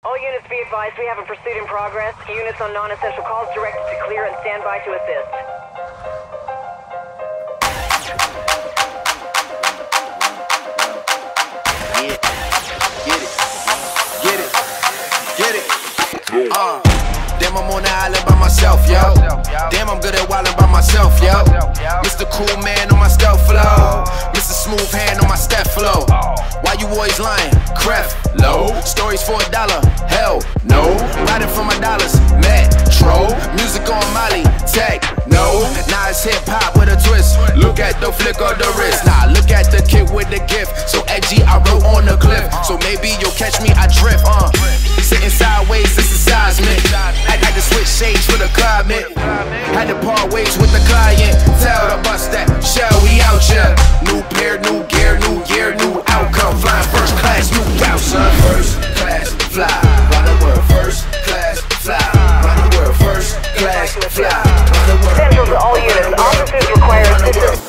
All units be advised, we have a pursuit in progress. Units on non-essential calls directed to clear and stand by to assist. Get it. Damn, I'm on the island by myself, yo. Damn, I'm good at wildin' by myself, yo. Mr. Cool Man on my stealth flow. Mr. Smooth Hand on my step flow. Why you always lying? Creflo. Stories for $1, hell no. Riding for my dollars, Metro. Music on Molly, techno. Now it's hip hop with a twist. Look at the flick of the wrist. Nah, look at the kid with the gift. So edgy, I wrote on the cliff. So maybe you'll catch me, I drift. Sitting sideways, this is seismic. I had to switch shades for the climate. Had to part ways with the client. Tell the bus that, shall we out ya? New pair, new gear, new year, new outcome. Flying first class, new route, son. First class, fly, round the world. First class, fly, round the world. First class, fly, round the world. Central to all units, officers require assistance.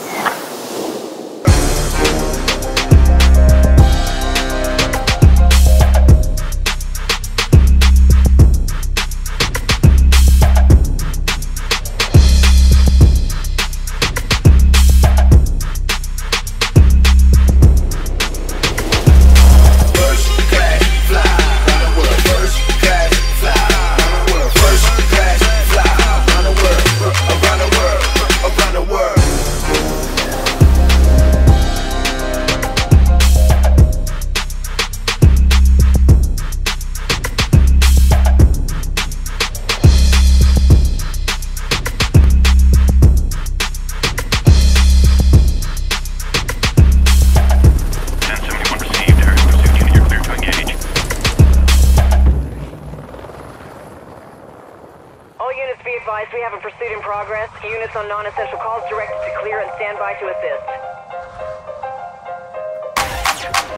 All units be advised, we have a pursuit in progress. Units on non-essential calls directed to clear and stand by to assist.